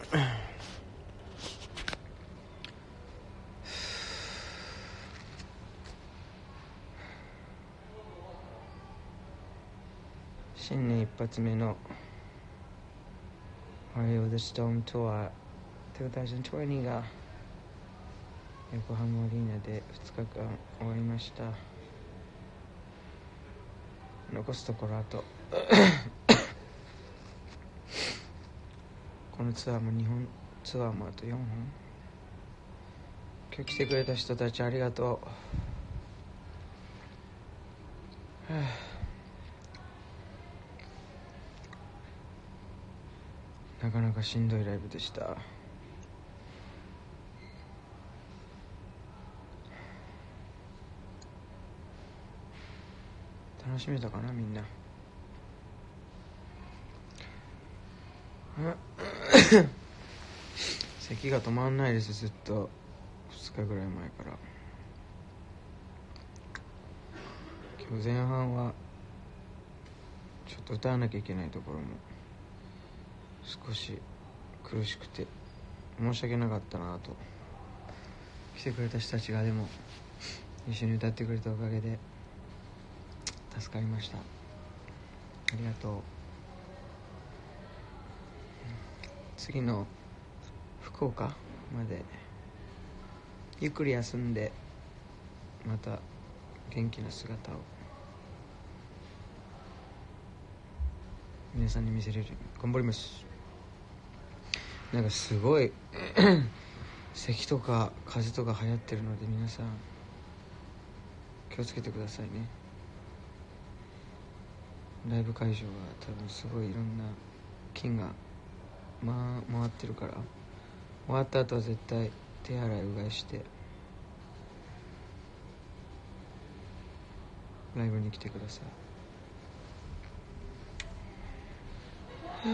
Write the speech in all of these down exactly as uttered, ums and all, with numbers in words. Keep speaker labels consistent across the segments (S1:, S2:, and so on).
S1: 新年一発目の Eye of the Storm Tour にせんにじゅうが横浜アリーナでふつかかん終わりました。残すところあとこのツアーもにほん、ツアーもあとよんほん。今日来てくれた人たちありがとう。はあ、なかなかしんどいライブでした。楽しめたかなみんな。咳が止まんないです。ずっとふつかぐらい前から。今日前半はちょっと歌わなきゃいけないところも少し苦しくて申し訳なかったなと。来てくれた人たちがでも一緒に歌ってくれたおかげで助かりました。ありがとう。次の福岡までゆっくり休んでまた元気な姿を皆さんに見せれるように頑張ります。なんかすごい咳とか風邪とか流行ってるので皆さん気をつけてくださいね。ライブ会場は多分すごいいろんな菌が、ま、回ってるから終わった後は絶対手洗いうがいしてライブに来てください。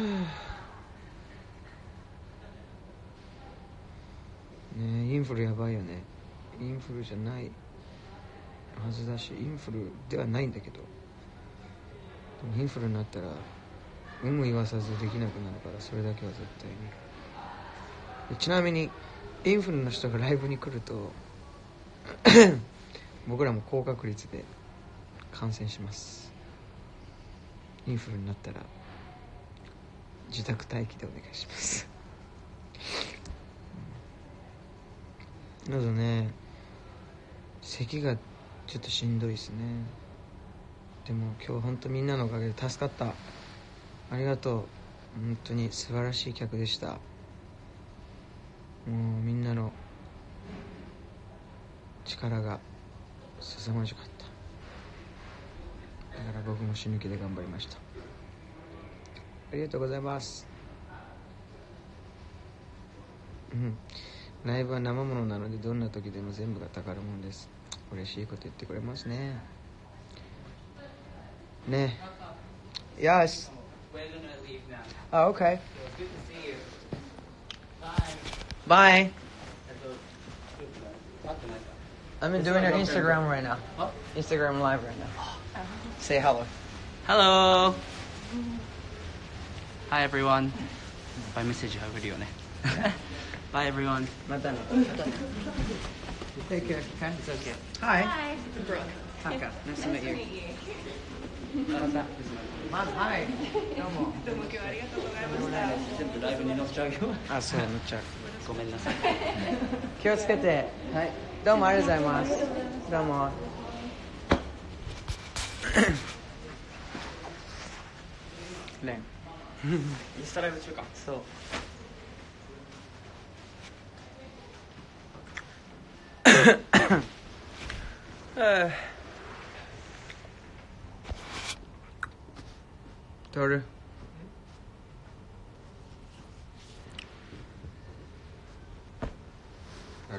S1: ねえインフルやばいよね。インフルじゃないはずだしインフルではないんだけどインフルになったら有無言わさずできなくなるからそれだけは絶対に。ちなみにインフルの人がライブに来ると僕らも高確率で感染します。インフルになったら自宅待機でお願いします喉ね咳がちょっとしんどいですね。でも今日本当みんなのおかげで助かった。ありがとう。本当に素晴らしい客でした。もうみんなの力が凄まじかった。だから僕も死ぬ気で頑張りました。ありがとうございます。うんライブは生ものなのでどんな時でも全部が宝物です。嬉しいこと言ってくれますね。ね。Yes. We're gonna leave now. Oh, okay. Good to see you. Bye. Bye. I'm doing your Instagram right now. Instagram live right now. Say hello.
S2: Hello. Hi everyone. By message は送るよね。Bye everyone.
S1: またね。Take care. Okay, it's okay. Hi.
S3: Hi, Brooke.
S1: Taka. Nice to meet you.
S3: Hi.
S1: はい。どうも。
S3: どうも今日はありがとうございました。
S2: 全部ライブに載せちゃうよ。
S1: あ、そう乗っちゃう。
S2: ごめんなさい。
S1: 気をつけて。はい。どうもありがとうございます。どうも。レン。
S2: インスタライブ中か。
S1: そう。トル
S4: あら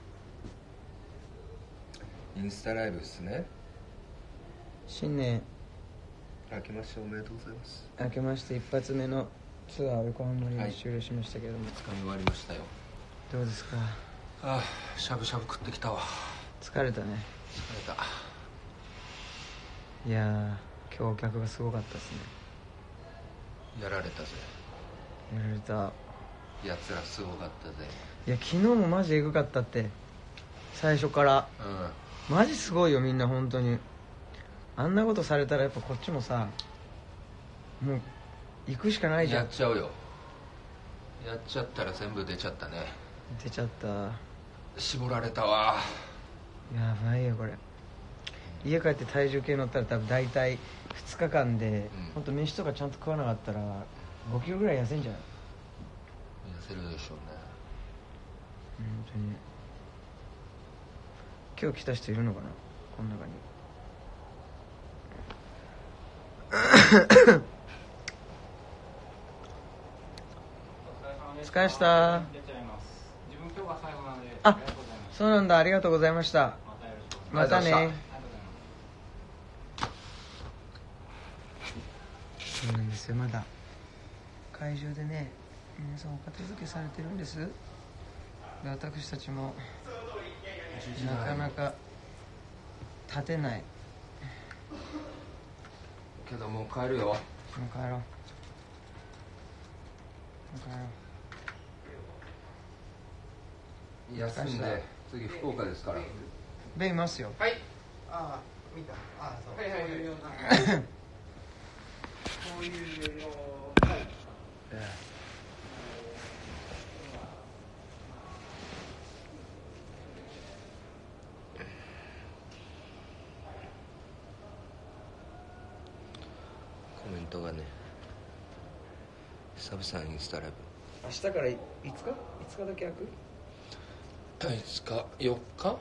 S4: インスタライブですね。
S1: 新年
S4: 明けましておめでとうございます。
S1: 明けまして一発目のツアー横浜に終了しましたけども、
S4: ふつかめ終わりましたよ。
S1: どうですか。
S4: ああしゃぶしゃぶ食ってきたわ。
S1: 疲れたね。
S4: 疲れた。
S1: いやー今日お客がすごかったですね。
S4: やられたぜ。
S1: やられた。
S4: やつらすごかったぜ。
S1: いや昨日もマジエグかったって、最初から。
S4: う
S1: マジすごいよみんな本当に。あんなことされたらやっぱこっちもさ、もう行くしかない
S4: ん
S1: じゃん。
S4: やっちゃうよ。やっちゃったら全部出ちゃったね。
S1: 出ちゃった。や
S4: 絞られたわ。
S1: ばいよこれ。家帰って体重計乗ったら多分大体ふつかかんで、
S4: うん、
S1: 本当飯とかちゃんと食わなかったらごキロぐらい痩せんじゃない？
S4: 痩せるでしょうね。
S1: 本当に。今日来た人いるのかな、この中に。お疲れした。あ、そうなんだ、ありがとうございました。またね。そうなんですよ、まだ会場でね皆さんお片付けされてるんです。で私たちもなかなか立てない。
S4: けどもう帰るよ。
S1: もう帰ろう。もう帰ろう。
S4: 休んで次福岡ですから。
S1: ベイいますよ。
S5: はい。ああ、見た。ああ、そう。はいはいはい。こういうの。はい。
S4: コメントがね、久々にインスタライブ。
S1: 明日からいつかいつかだけ開く。
S4: いつかよっか。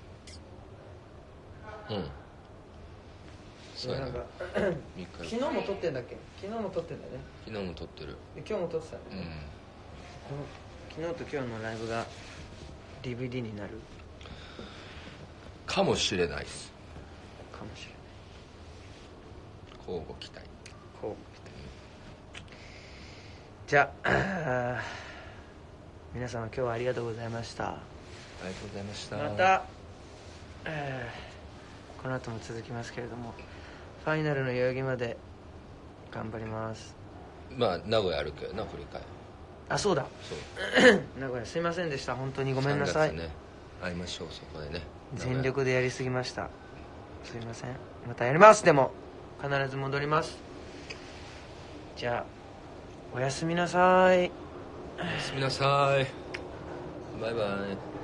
S4: うんそうやな。
S1: なんか
S4: みっか
S1: 昨日も撮ってんだっけ。昨日も撮ってんだよね。
S4: 昨日も撮ってる。
S1: で今日も撮ってたね、
S4: うん
S1: この昨日と今日のライブが ディーブイディー になる
S4: かもしれないです。
S1: かもしれない。
S4: 交互期待。
S1: こうじゃああ皆様今日はありがとうございました。
S4: ありがとうございました。
S1: また、えーこの後も続きますけれども、ファイナルの代々木まで頑張ります。
S4: まあ名古屋あるけどな、振り替え。
S1: あ、そうだ
S4: そう
S1: 名古屋すいませんでした。本当にごめんなさい。
S4: さんがつね、会いましょう、そこでね。
S1: 全力でやりすぎました。すいません。またやります。でも必ず戻ります。じゃあおやすみなさい。
S4: おやすみなさい。バイバイ。